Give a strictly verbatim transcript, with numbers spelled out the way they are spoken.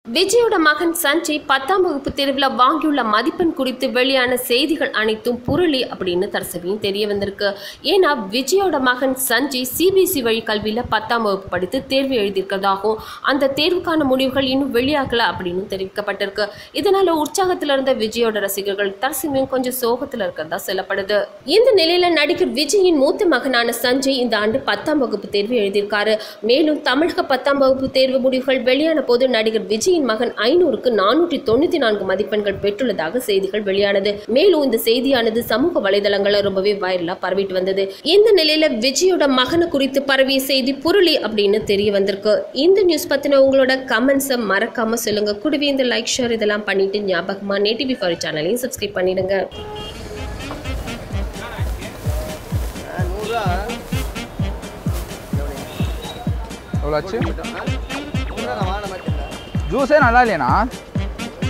விஜயோட மகன் சஞ்சய் பத்தாம் வகுப்பு தேர்வில் வாங்கியுள்ள மதிப்பெண் குறித்து வெளியான செய்திகள் அனைத்தும் புரளி அப்படின்னு தற்சமயம் தெரிய வந்திருக்கு. ஏன்னா விஜயோட மகன் சஞ்சய் சிபிஎஸ்இ வழி கல்வியில் பத்தாம் வகுப்பு படித்து தேர்வு எழுதியிருக்கிறதாகவும் அந்த தேர்வுக்கான முடிவுகள் இன்னும் வெளியாகல அப்படின்னு தெரிவிக்கப்பட்டிருக்கு. இதனால உற்சாகத்தில் இருந்த விஜயோட ரசிகர்கள் தற்சமயம் கொஞ்சம் சோகத்தில் இருக்கிறதா சொல்லப்படுது. இந்த நிலையில நடிகர் விஜயின் மூத்த மகனான சஞ்சய் இந்த ஆண்டு பத்தாம் வகுப்பு தேர்வு எழுதியிருக்காரு. மேலும் தமிழக பத்தாம் வகுப்பு தேர்வு முடிவுகள் வெளியான போது நடிகர் விஜய் மகன் ஐநூறுக்கு நானூற்றி தொண்ணூத்தி நான்கு மதிப்பெண்கள் பெற்றுள்ளதாக செய்திகள் வெளியானது. மேலும் இந்த செய்தியானது சமூக வலைதளங்கள்ல ரொம்பவே வைரலா பரவிட்டு வந்தது. இந்த நிலையில விஜயோட மகனை குறித்து பரவிய செய்தி புரளி அப்படின்னு தெரிய வந்திருக்கு. இந்த நியூஸ் பத்தின உங்களோட கமெண்ட்ஸை மறக்காம சொல்லுங்க. கூடவே இந்த லைக் ஷேர் இதெல்லாம் பண்ணிட்டு ஞாபகமா நேட்டிவி ஃபார் சேனலையும் சப்ஸ்கிரைப் பண்ணிடுங்க. ஜூஸே நல்லா இல்லையாண்ணா?